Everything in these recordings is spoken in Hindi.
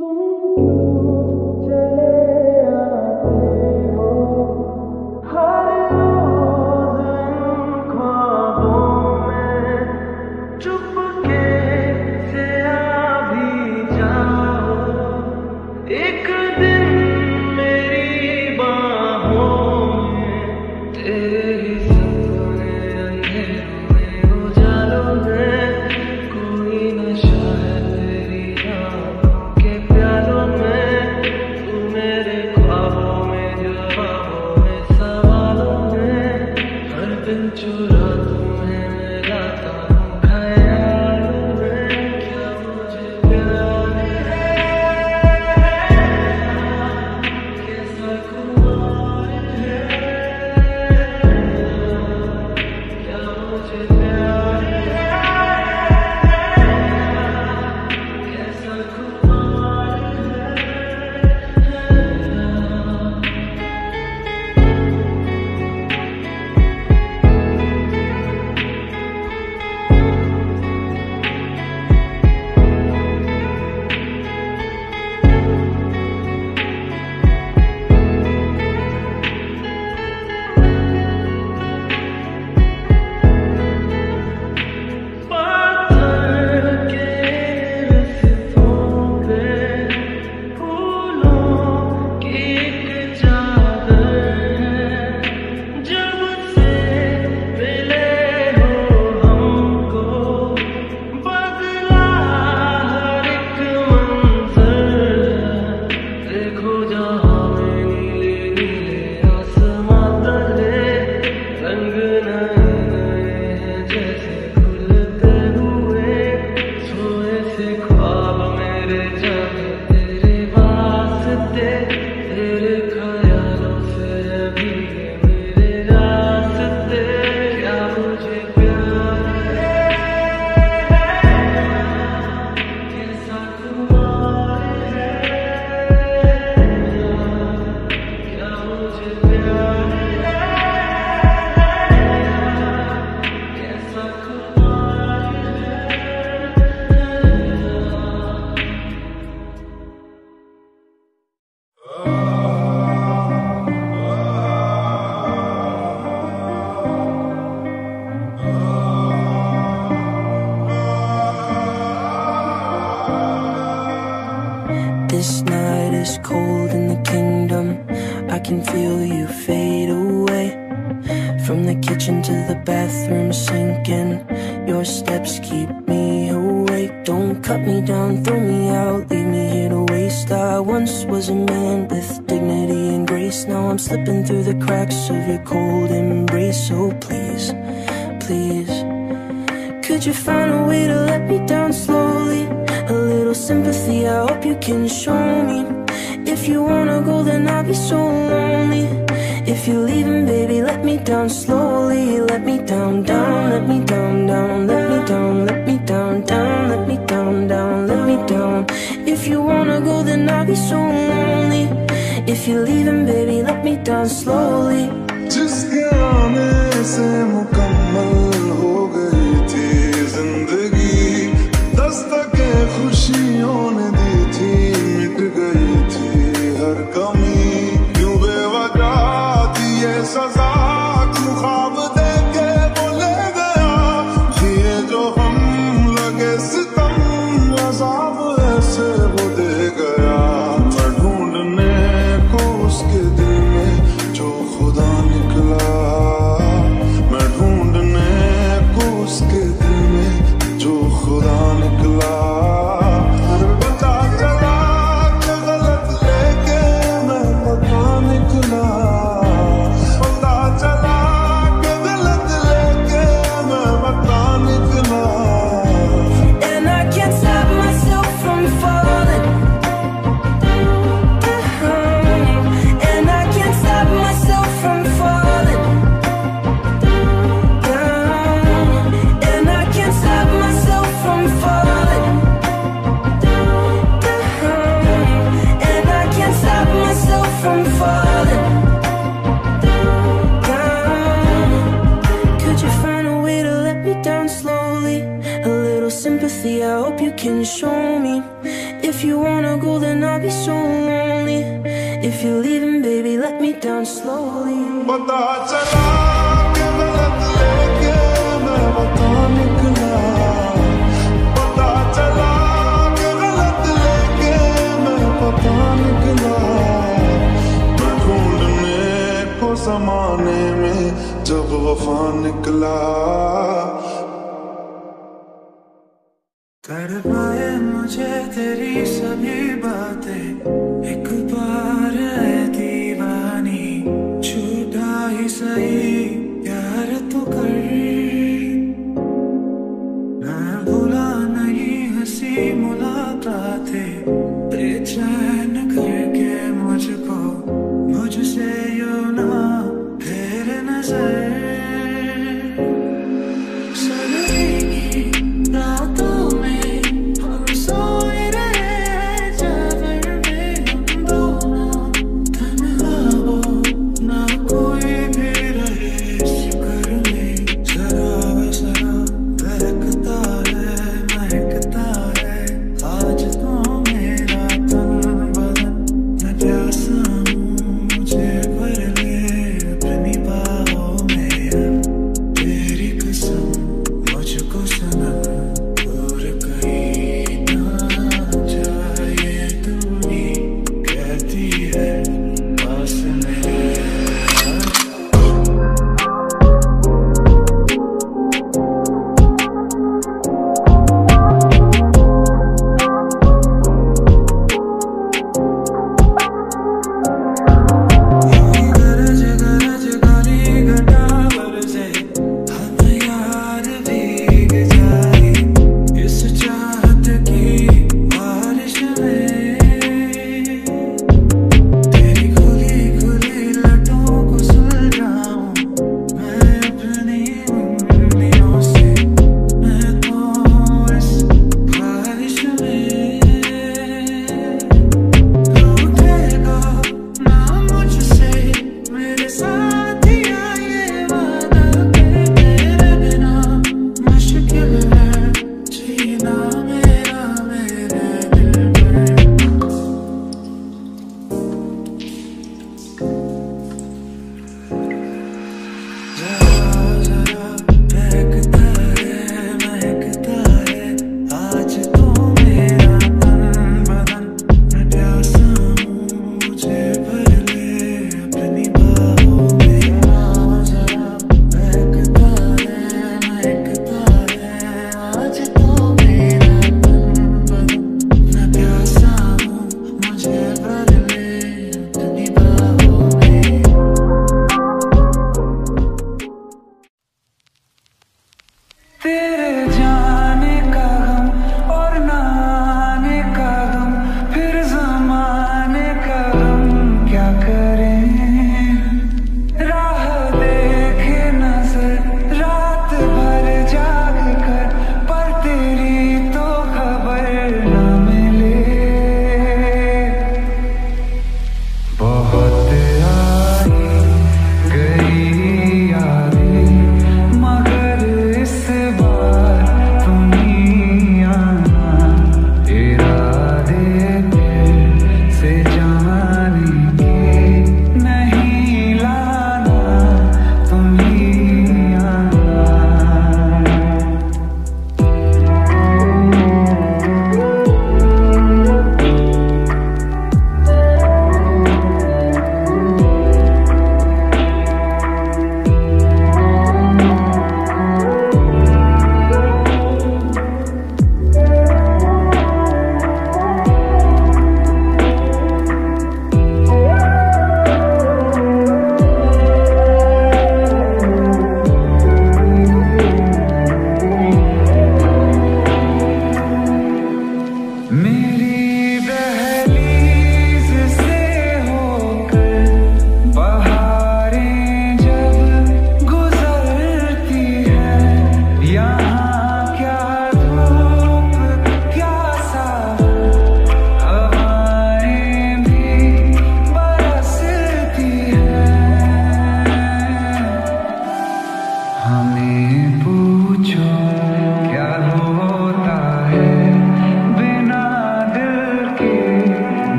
This night is cold in the kingdom. I can feel you fade away. From the kitchen to the bathroom sinking. Your steps keep me awake. Don't cut me down, throw me out, leave me here to waste. I once was a man with dignity and grace. Now I'm slipping through the cracks of your cold embrace. So please, please, could you find a way to let me down slowly? A little sympathy, I hope you can show me. If you wanna go, then I'll be so lonely. If you're leaving, baby, let me down slowly. Let me down, down, let me down, down, let me down, let me down, down, let me down, down, let me down. If you wanna go, then I'll be so lonely. If you're leaving, baby, let me down slowly. जिसके आने से मुकम्मल हो गई थी जिंदगी, दस्तके खुशियों ने दी थी, मिट गई थी हर कमी। क्यों बेवजह दिए सजा, क्यों ख्वाब देके वो ले गया, जिए जो हम लगे सितम, अज़ाब ऐसे वो दे गया। मैं ढूंढने को उसके दिल में जो खुदा निकला, मैं ढूंढने को उसके दिल में जो खुदा निकला। पता चला कि गलत लेके मैं पता निकला, पता चला कि गलत लेके मैं पता निकला। And I can't stop myself from falling. And I can't stop myself from falling down. And I can't stop myself from falling down. And I can't stop myself from falling down. Could you find a way to let me down slowly? A little sympathy, I hope you can show me. If if you wanna go, then I'll be so lonely. If you're leaving, baby, let me down slowly. पता चला कि गलत लेके मैं वफा निकला, पता चला कि गलत लेके मैं वफा निकला। मैं ढूंढने को ज़माने में जब वफा निकला। तड़पाए मुझे तेरी सभी बातें, एक बार है दीवानी, झूठा ही सही प्यार तो कर। मैं भूला नहीं हंसी मुलाकातें, बेचैन करके मुझको मुझसे यूं ना फेर नजर। सर्दी की रातों में हम सोए रहे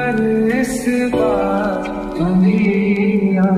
कर इस बार दुनिया।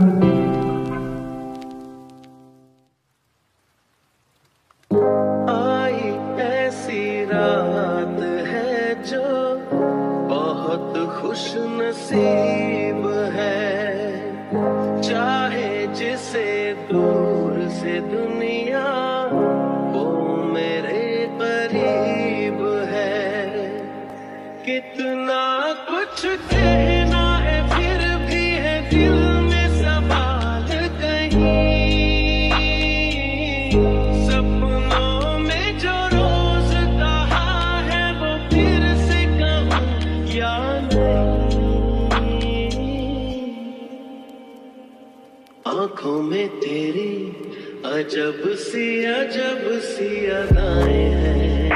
आई ऐसी रात है जो बहुत खुश नसीब है, चाहे जिसे दूर से दुनिया वो मेरे करीब है। कितना कुछ कहना है फिर भी है दिल में सवाल कहीं, सपनों में जो रोज कहा है वो फिर से कहूं या नहीं। आंखों में तेरी अजब सी अदाएं हैं,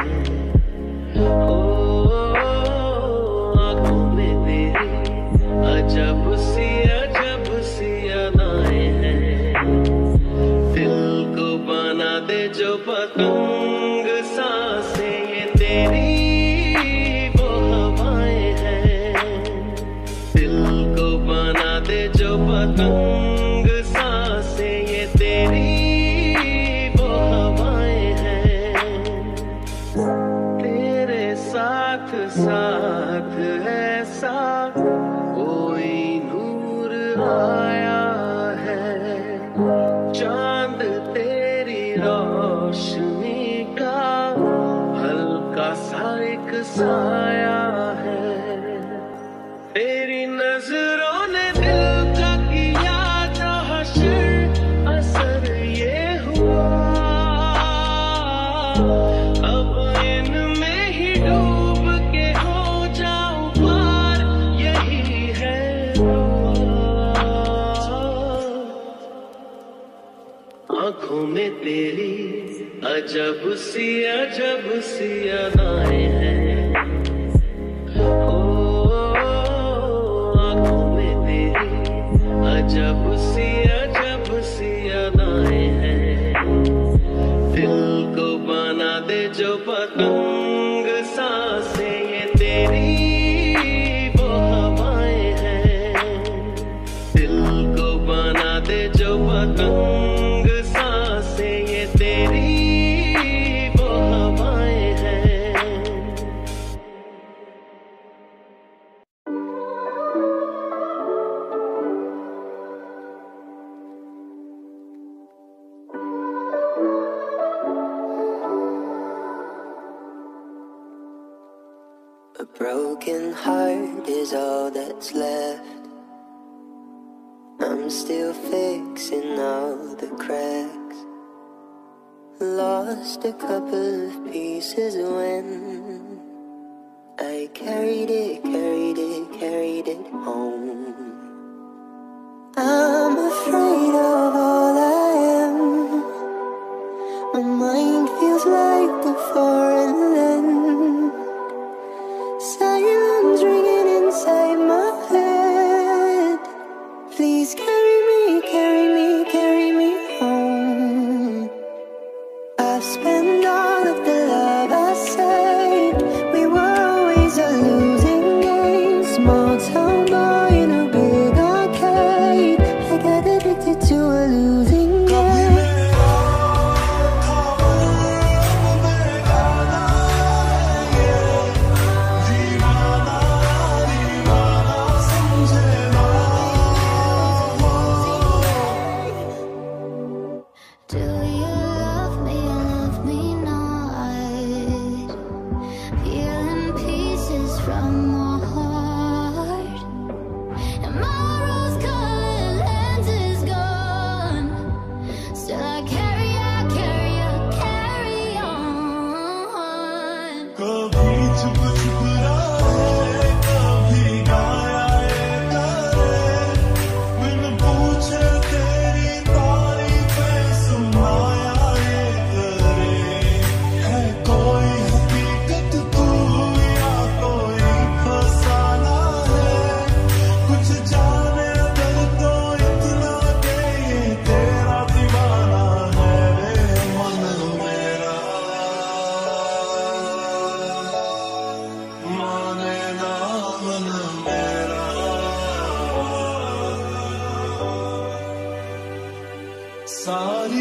आंखों में तेरी अजब सी अदाएं हैं। दिल को बना दे जो पतंग सांसें ये तेरी वो हवाएं हैं। दिल को बना दे जो पतंग सांसें ये तेरी वो हवाएं हैं। तेरे साथ साथ ऐसा कोई नूर आया है, चांद तेरी रोशनी का हल्का सा एक साया है। तेरी नजरों ने दिल का किया जो हश्र असर ये हुआ, अब इनमें ही डूब के हो जाऊं पार यही है दुआ। आंखों में तेरी अजब सी अदाएं हैं, आंखों में तेरी अजब सी अदाएं हैं। दिल को बना दे जो पतंग सांसें ये तेरी वो हवाएं हैं। दिल को बना दे जो पतंग सांसें ये तेरी वो हवाएं हैं। A broken heart is all that's left. I'm still fixing all the cracks. Lost a couple of pieces when I carried it home. I'm afraid of all I am. My mind feels like a foreign land. Silence ringing inside my head. Please carry me home. I've spent all of the love I saved. We were always a losing game. Small time.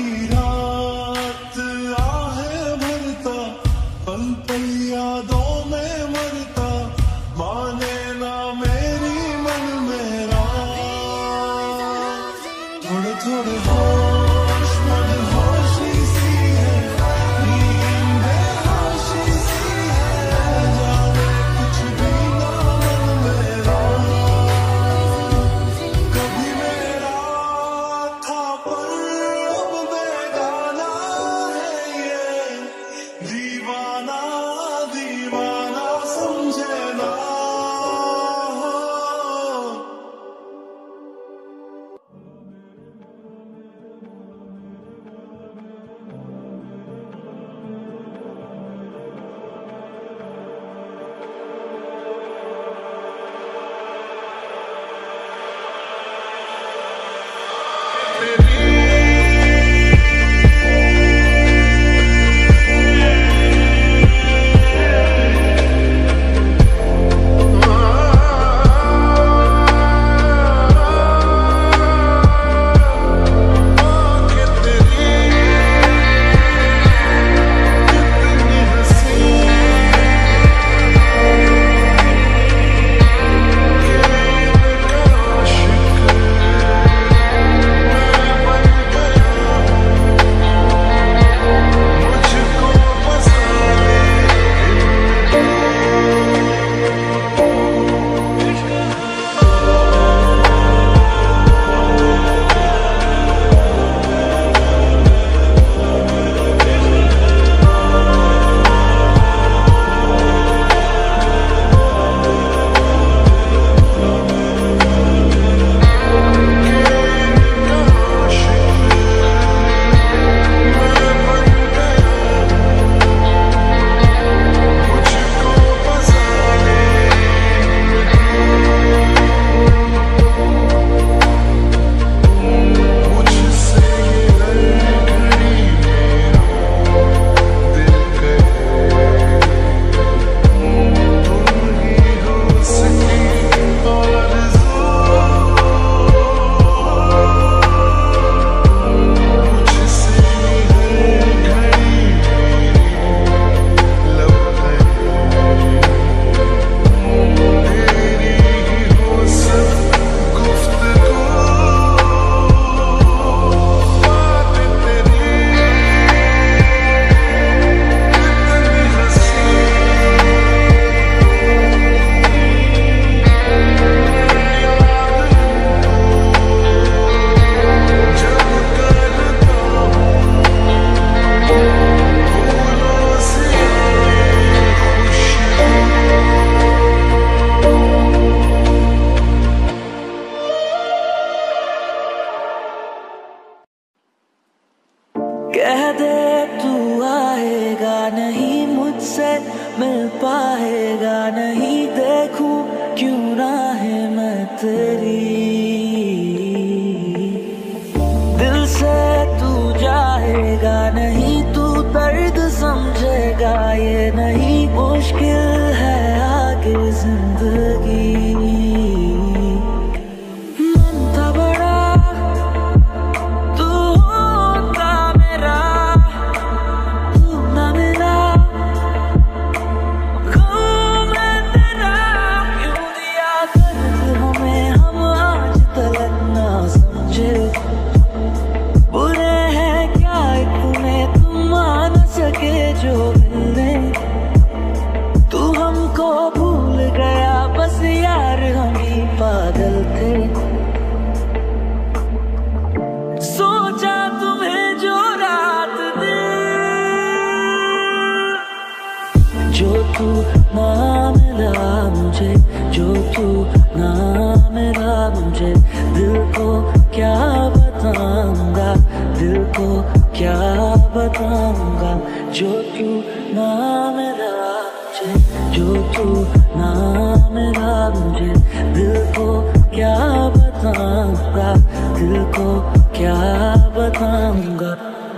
रात आहे भरता, पल पल यादों में मरता, माने ना मेरी मन मेरा। थोड़े थोड़े होश मदहोशी सी है, नींद बेहोशी सी है, जाने कुछ भी ना मन मेरा। कभी मेरा था पर अब बेगाना है ये, दीवाना दीवाना समझे ना। कह दे तू आएगा नहीं, मुझसे मिल पाएगा नहीं, देखूं क्यों ना है मैं तेरी। दिल से तू जाएगा नहीं, तू दर्द समझेगा ये नहीं, मुश्किल है आगे जिंदगी। तू ना मिला मुझे, जो तू ना मिला मुझे, दिल को क्या बताऊंगा, दिल को क्या बताऊंगा। जो तू ना मिला मुझे, जो तू ना मिला मुझे, दिल को क्या बताऊंगा, दिल को क्या बताऊंगा।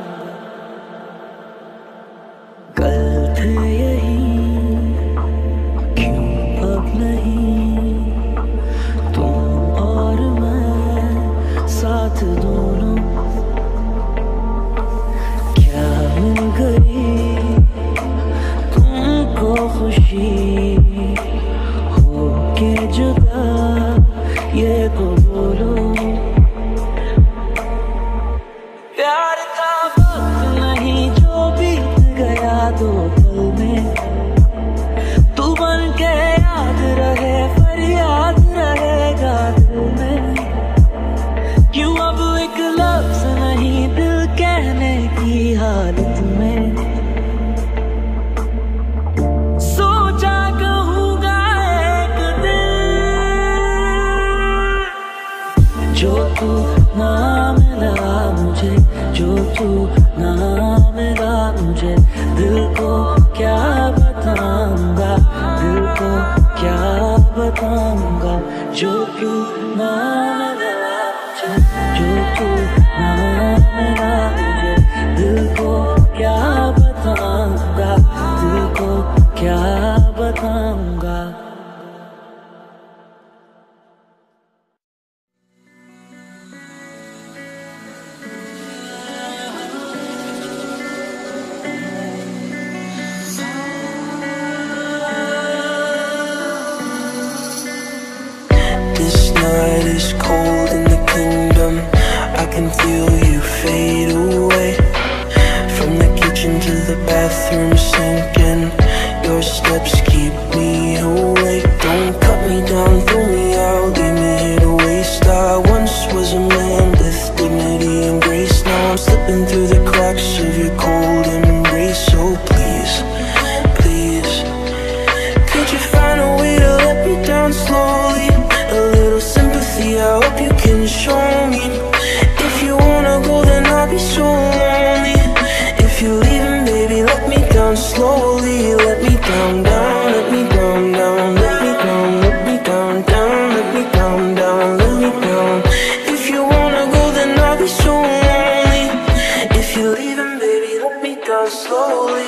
कल थे यही क्यों अब नहीं, तुम और मैं साथ दोनों जो तू ना मिला मुझे, जो तू ना मिला मुझे, दिल को क्या बताऊंगा, दिल को क्या बताऊंगा। जो तू ना मिला मुझे, जो तू ना मिला मुझे, दिल को क्या बताऊंगा, दिल को क्या बताऊंगा। This night is cold in the kingdom. I can feel you fade away. From the kitchen to the bathroom sinking, your steps keep me awake. Don't cut me down, throw me out, leave me here to waste. I once was a man with dignity and grace. Now I'm slipping through the cracks of your cold embrace. So please, please, could you find a way to let me down slowly? A little sympathy, I hope you can show me. If you wanna go, then I'll be so lonely. If you're leaving, baby, let me down slowly. Let me down, down, let me down, down, let me down, let me down, down, let me down, down, let me down. If you wanna go, then I'll be so lonely. If you're leaving, baby, let me down slowly.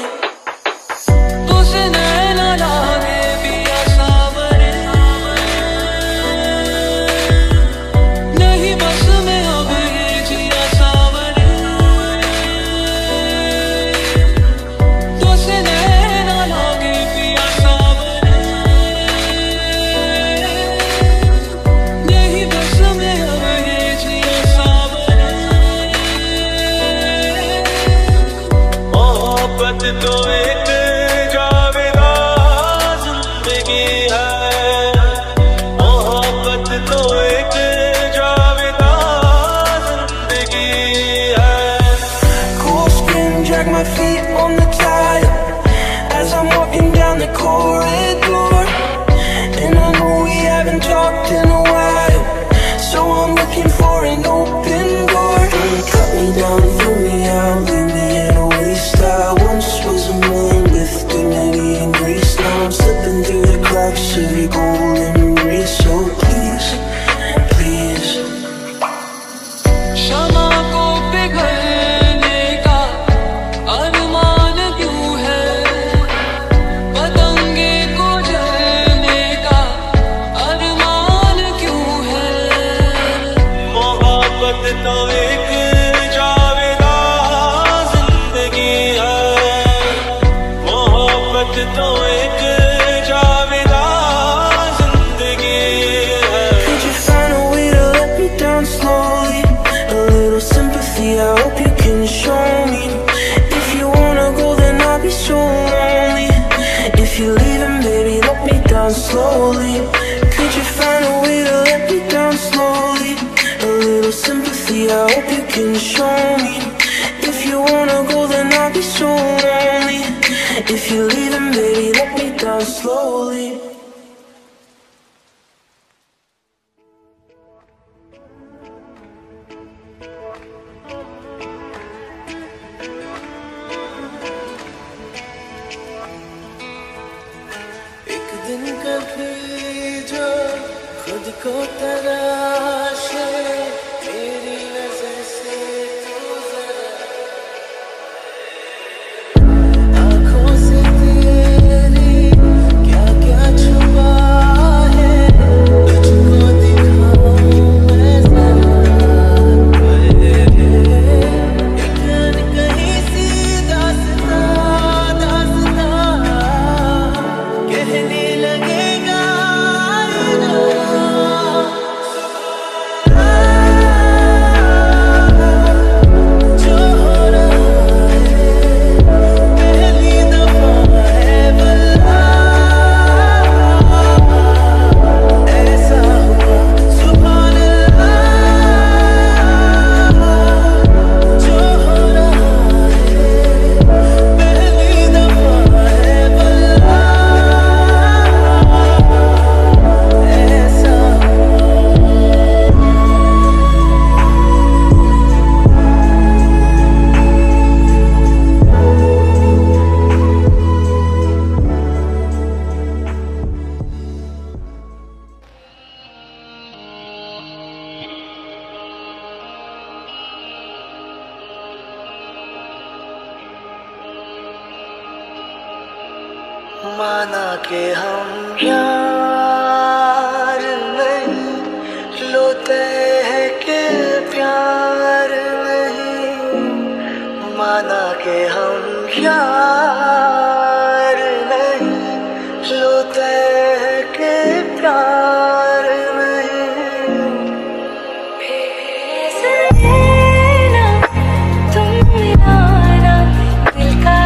तो एक जावेदा जिंदगी है, मोहब्बत तो एक जावेदा जिंदगी है। Cool skin, drag my feet on the tile as I'm walking down the corridor. And I know we haven't talked in a while, so I'm looking for an open door. Don't cut me down, throw me out, leave me in a waste. I once was a man with dignity and grace. Now I'm slipping through the cracks of your golden embrace. So please, please, शमा को पिघलने का अरमान क्यों है, पतंगे को जलने का अरमान क्यों है। मोहब्बत तो एक जावेदा जिंदगी है, मोहब्बत तो एक जावेदा जिंदगी है। could you find a way to let me down slowly? A little sympathy, I hope you can show me. If you wanna go, then I'll be so lonely. If you're leaving, baby, let me down slowly. Could you find a way to let me down slowly? A little sympathy, I hope you can show me. If you wanna go, then I'll be so lonely. If you're leaving, baby, let me down slowly. एक दिन कभी जो खुद को तराशे, मेरी नजर से तू जरा आँखों से तेरी क्या क्या छुपा है, तुझको दिखाऊं मैं जरा। एक कहीं सी दास्तां दास्तां कहने लगेगा ना। माना के हम यार नहीं, लोते हैं कि प्यार नहीं। माना के हम यार नहीं, लोते हैं कि प्यार नहीं। तुम यारा दिल का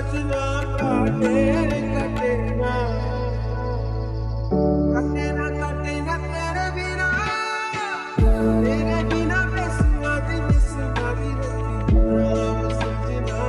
सजना काटे कटे ना तेरे बिना बेसुरा दिल सुना भी रहती राम सजना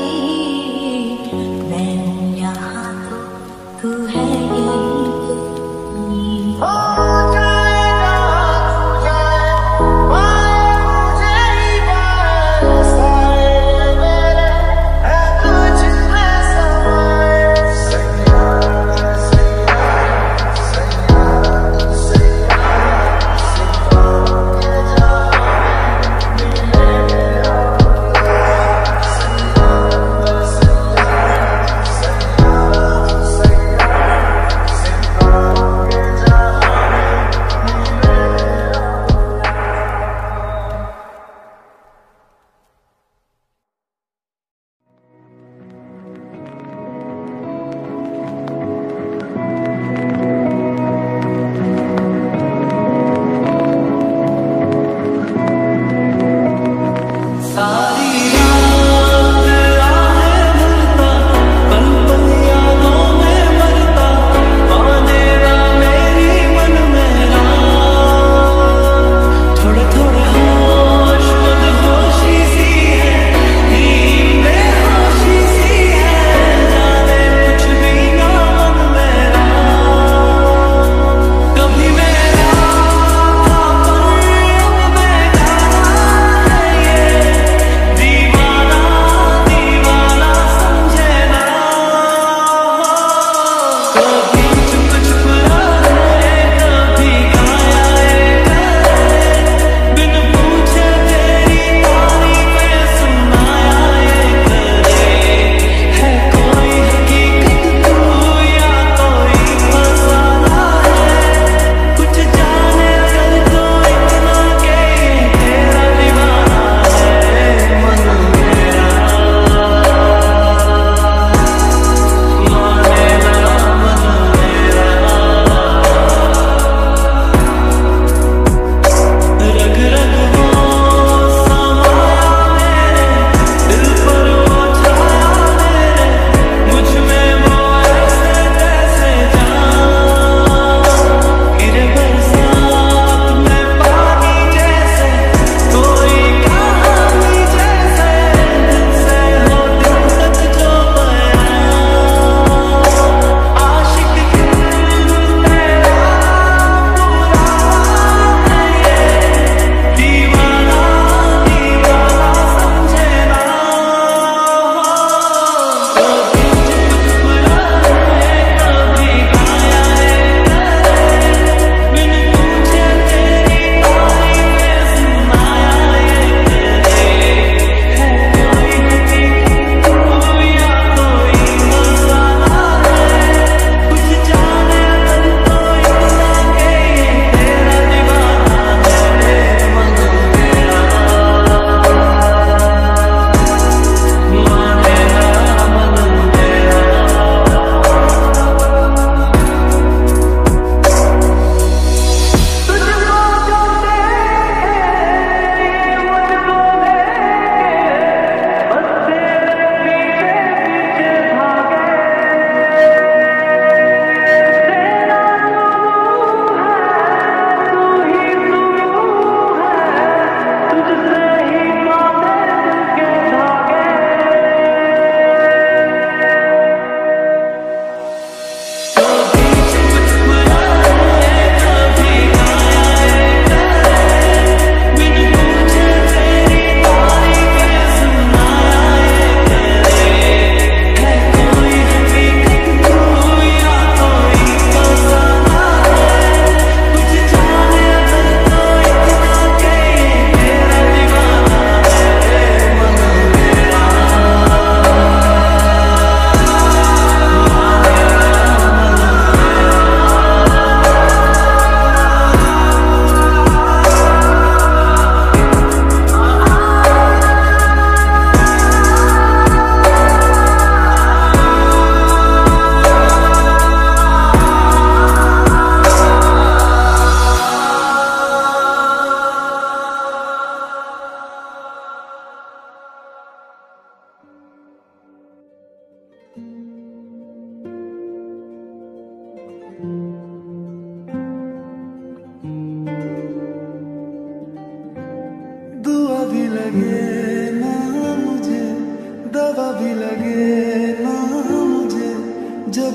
तू है यही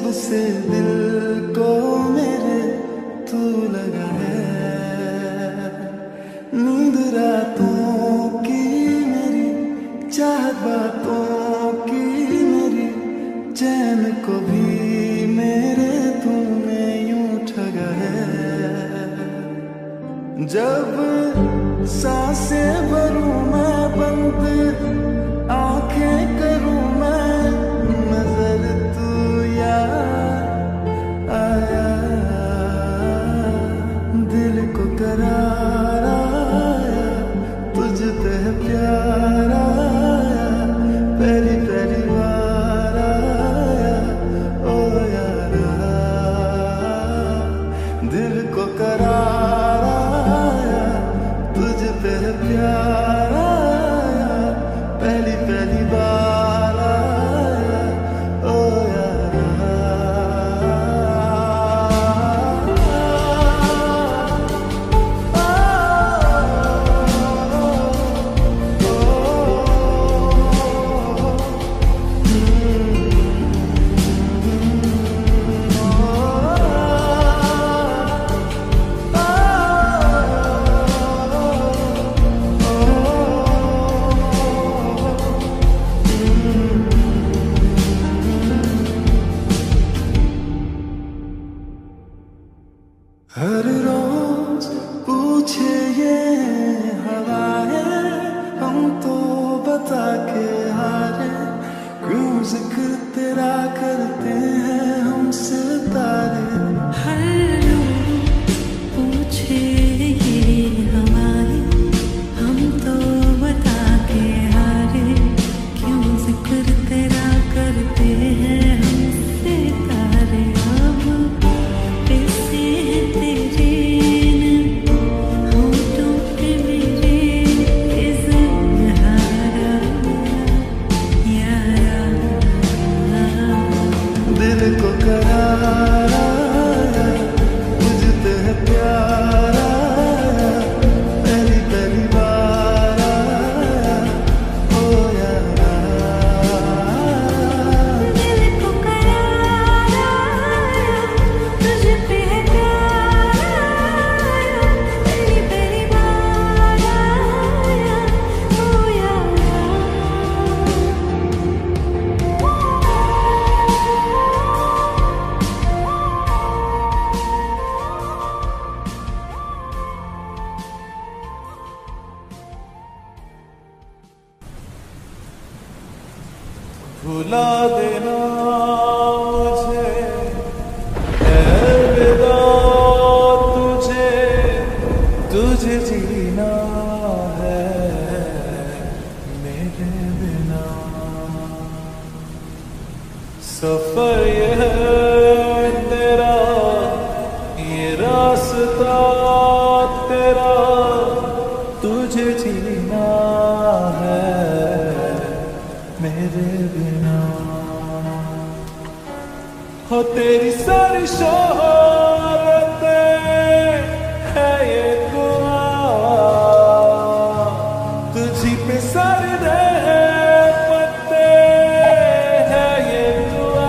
जब से दिल को मेरे तू लगा है, नींद रातों की मेरी, चाहत बातों की मेरी, चैन को भी मेरे तूने यूं ठगा है। जब सांसें भरूं मैं बंद, आंखें करूं मैं नजर, तू याद आया, दिल को करार आया, तुझ पे प्यार आया, पहली पहली बार आया, ओ यारा, दिल को करार आया, तुझ पे प्यार आया, पहली पहली बार आया, ओ यारा। हर रोज पूछे ये हवाएं, हम तो बता के हारे, क्यों जिक्र तेरा करते हैं हम सितारे। हर रोज पूछे ये हवाएं, हम तो बता के हारे, क्यों जिक्र तेरा करते हैं हम सितारे। अब कैसे तेरे होठों पे मेरे इज़हारा यारा, दिल को करार आया, तुझ पे प्यार आया, पहली पहली बार आया, ओ यारा, दिल को करार आया, तुझ पे प्यार आया, पहली पहली बार आया, ओ यारा। भुला देना मुझे, अलविदा तुझे, तुझे जीना है मेरे बिना। सफर ये है तेरा, ये रास्ता तेरा, तुझे जीना है मेरे बिना। हो तेरी सारी शोहरतें है ये दुआ, तुझी पे सारी रहमतें है ये दुआ,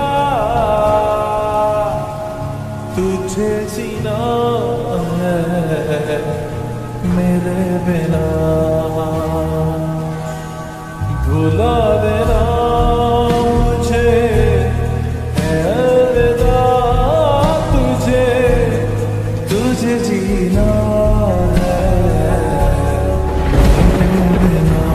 तुझे जीना है मेरे बिना। भुला देना मुझे, अलविदा तुझे, तुझे जीना है मेरे बिना।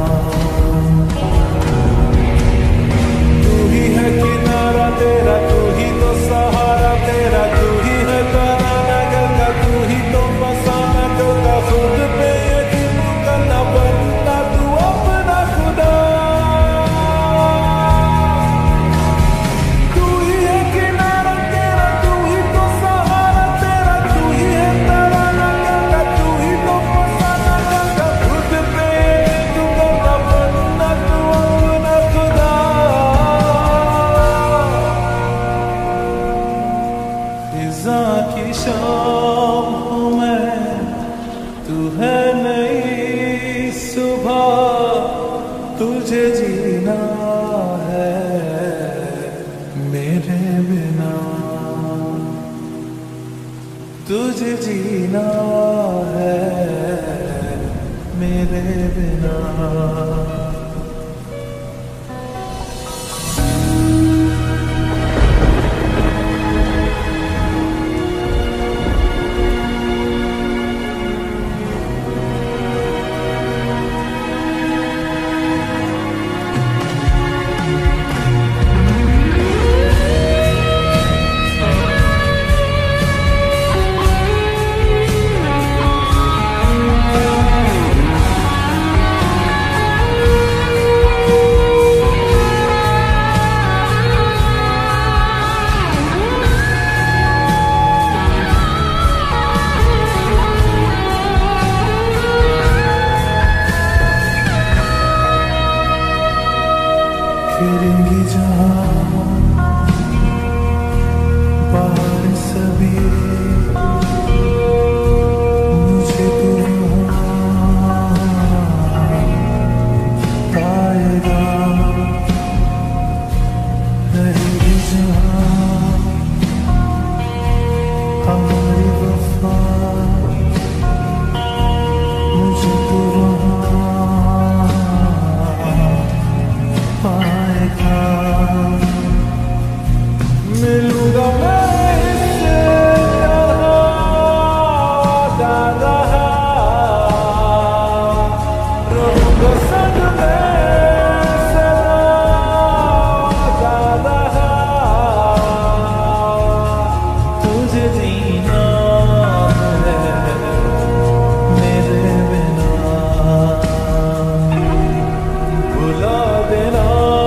तू ही है किनारा तेरा, तू ही तो सहारा तेरा, तू ही है ताना नगर का, तू ही तो फसाना का, खुद पे यकीन करना बनना तू अपना खुदा। तू ही है किनारा तेरा, तू ही तो सहारा तेरा, तू ही है ताना नगर का, तू ही तो फसाना का, खुद पे यकीन करना बनना तू अपना खुदा। फिजा की शाम हूँ मैं, तू है नई सुबह, तुझे जीना है मेरे बिना। तुझे जीना है मेरे बिना। फिरेंगी जहाँ बाहर सभी मुझे तो पाएगा। रहेगी जहाँ हमारी वफा मुझे तो मिलूंगा मैं इससे जा रहा, रहूंगा संग में सदा जा रहा। तुझे जीना है मेरे बिना, भुला देना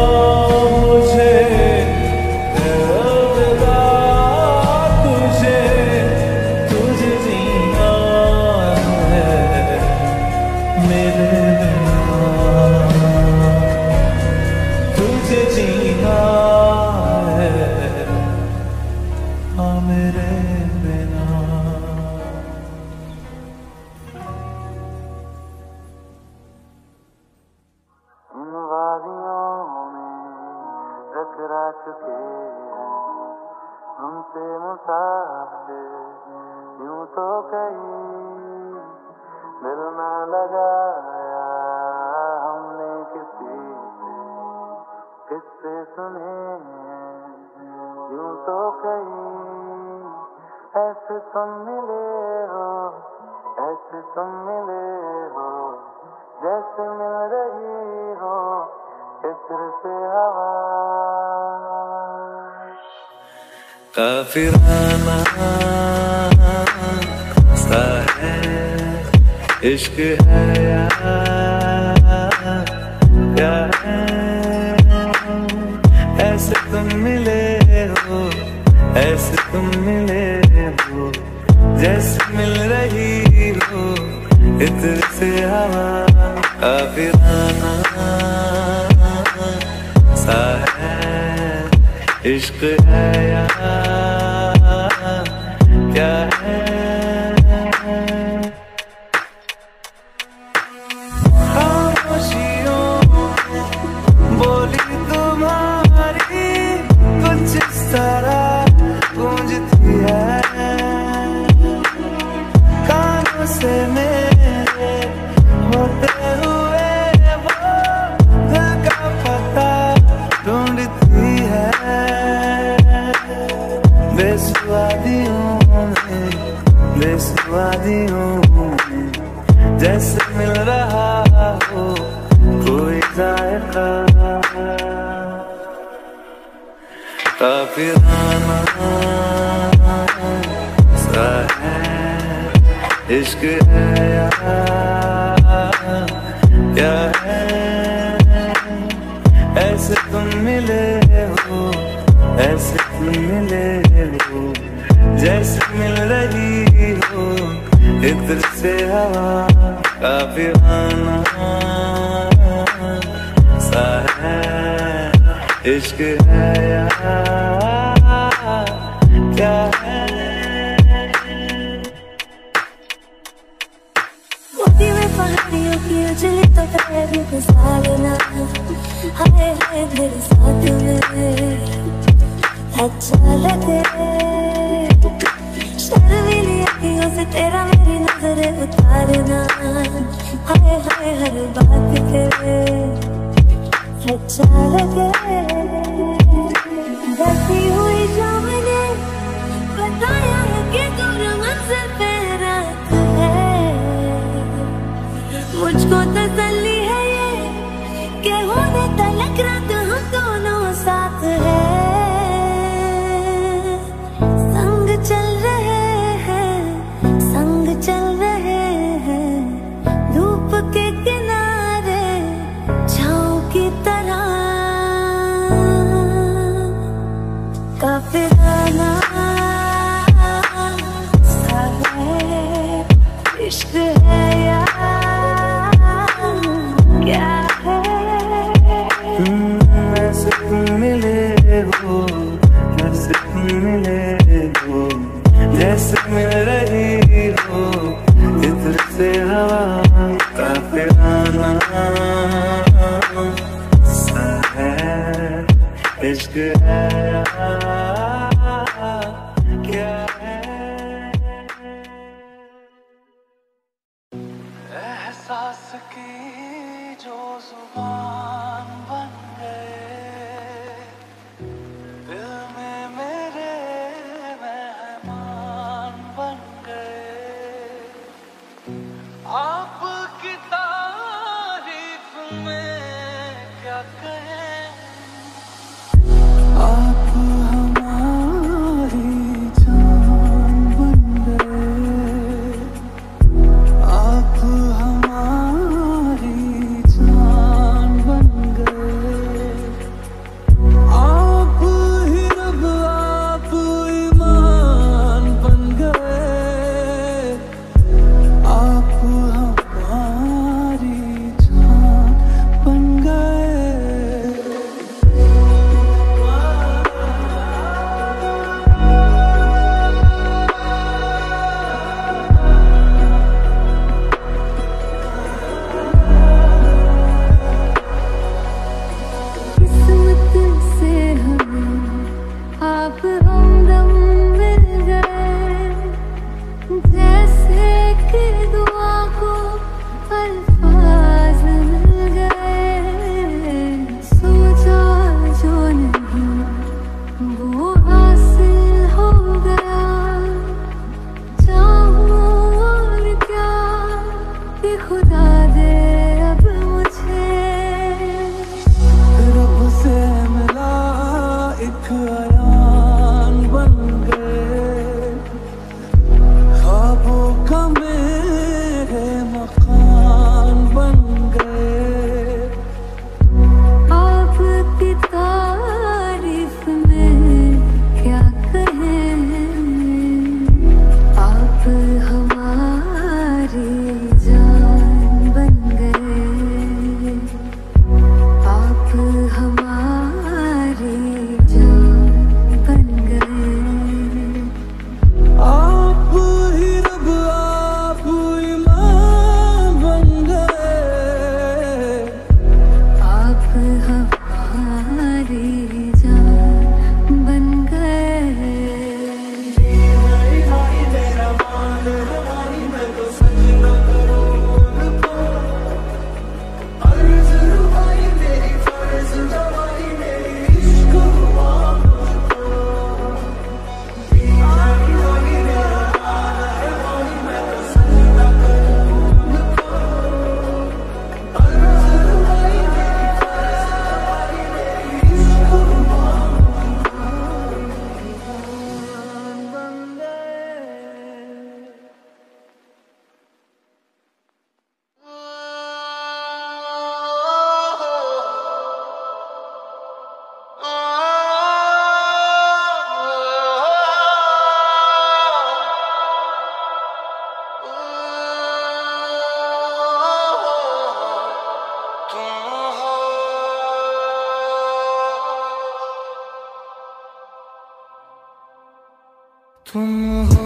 टकरा चुके हैं हमसे मुसाफिर, यूं तो कहीं दिल न लगाया हमने किसी से, किससे सुने यूं तो कहीं ऐसे तुम मिले हो, ऐसे तुम मिले हो जैसे मिल रही हो इत्र से हवा। काफिराना सा है इश्क है या क्या है, ऐसे तुम मिले हो, ऐसे तुम मिले हो जैसे मिल रही हो इत्र से हवा। काफिराना सा है इश्क है या क्या है, खामोशियों बोली तुम्हारी कुछ इस तरह गूंजती है, कानों से मेरे होते हुए वो दिल का पता ढूंढती है। बेसुवादियों में जैसे मिल रहा हो कोई जायका। काफिराना सा है इश्क है या क्या है, ऐसे तुम मिले हो, ऐसे तुम मिले हो जैसे मिल रही हो इत्र से हवा। काफिराना सा है इश्क है या क्या है। मोती में पहाड़ियों की उजली तो तेरी सालना, हाय हाय तेरे साथ में अच्छा लगे शर्मीली हाय हाय हर बात करे अच्छा लगे बसी हुई सामने बताया है कि दूर मंजिल पे रात है मुझको तसल्ली है ये कि होने तलक रात हम दोनों साथ है संग चल रहे हैं धूप के किनारे छाँव की तरह काफिराना सा है इश्क है या क्या है ऐसे तुम मिले हो जैसे तुम मिले हो जैसे मिल रही हो इधर से हवा काफिराना सा है इश्क है क्या है एहसास की जो जुबान बन गए दिल में मेरे मेहमान बन गए आपकी तारीफ में क्या कहें आप हमारी जान बन गए आप हमारी जान बन गए आप ही रब आप ईमान बन गए आप हमारी जान बन गए किस्मत से हमें आप हमदम मिल गए जैसे कि दुआ को अल्फाज मिल गए सोचा जो नहीं वो हासिल हो गया चाहूं और क्या कि खुदा दे अब मुझे रब से मिला एक अयान बन गए ख्वाबों का मेरे मकान बन गए आपकी तारीफ में क्या कहें आप हमारी जान बन गए आप हमारी जान बन गए आप ही रब आप ईमान बन गए आप हमारी जान बन गए तुम हो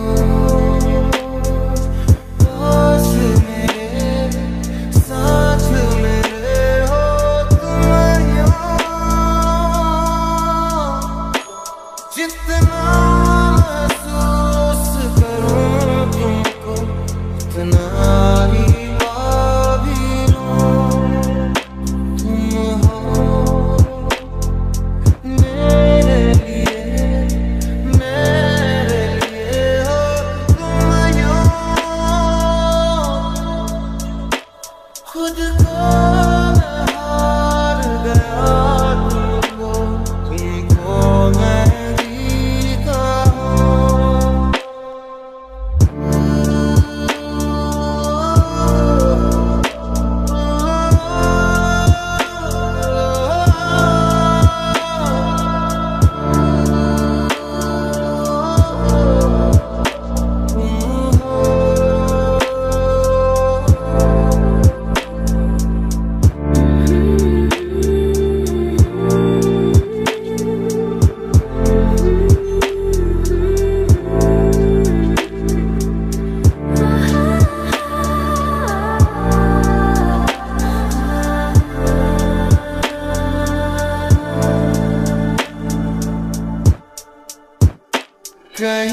पास मेरे साथ मेरे हो तुम यहाँ जितना महसूस करूँ तुमको उतना ही पाभी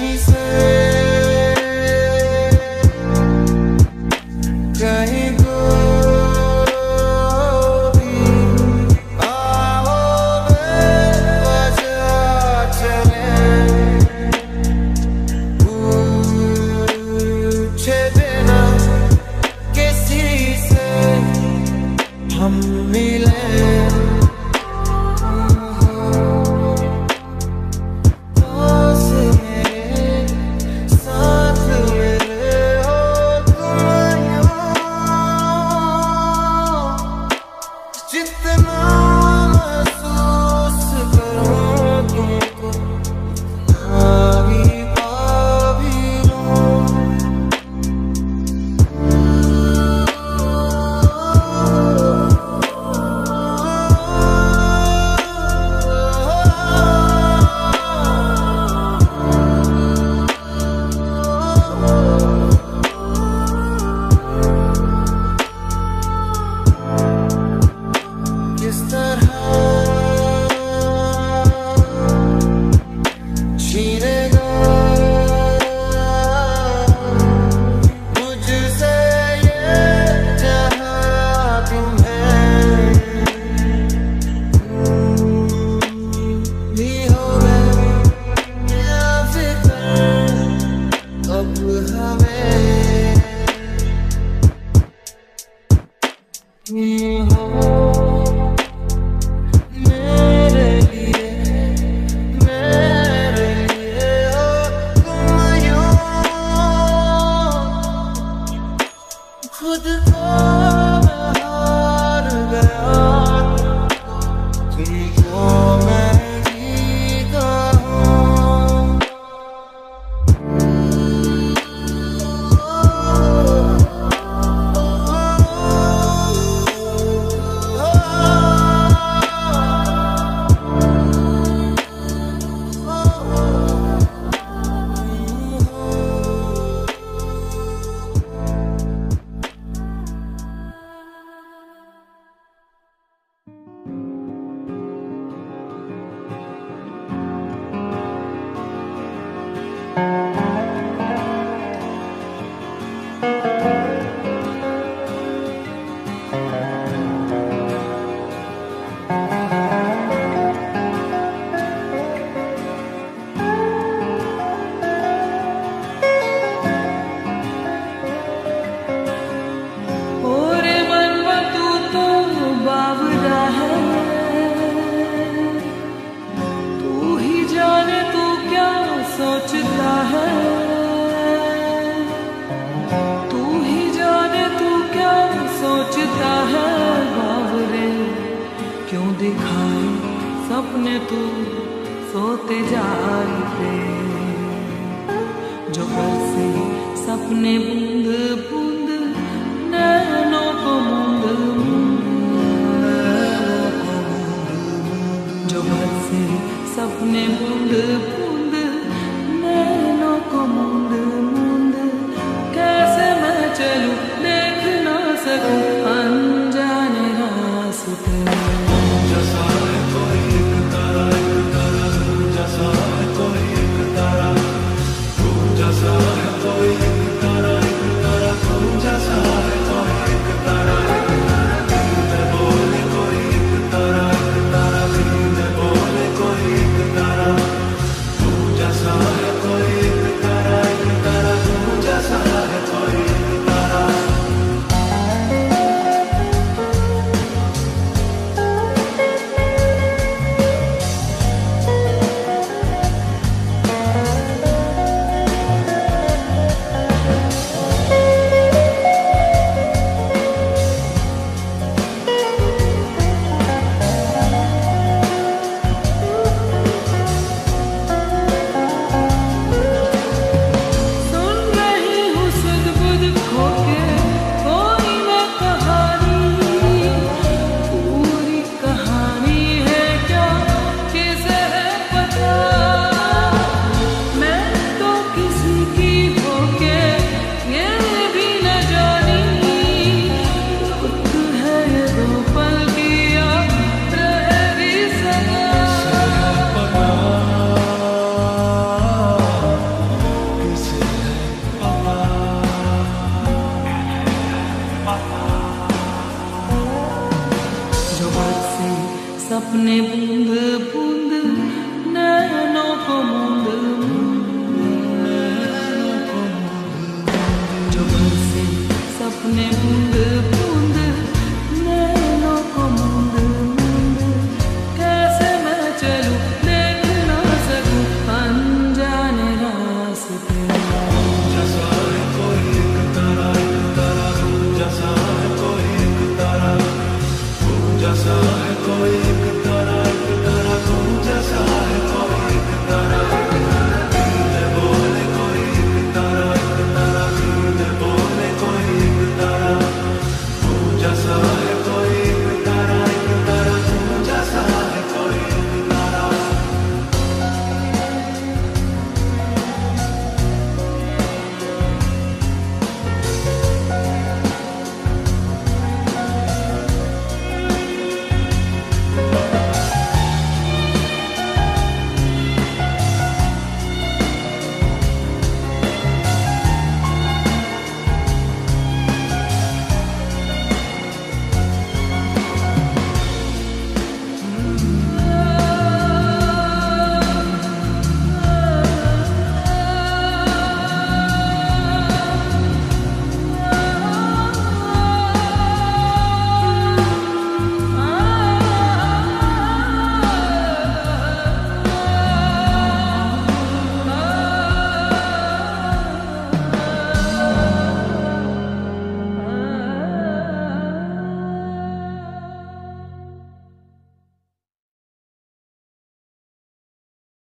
कहीं से कहीं को भी आओ बेवजह चले पूछे बिना किसी से हम मिले खुद को मैं हार गया, तुमको मैं जीता हूँ। सोचता है तू ही जाने तू क्या सोचता है बावरे, क्यों दिखाए सपने तू सोते जाते, जो बरसे सपने बूंद बूंद नैनों को मूंद मूंद, जो बरसे सपने बूंद बूंद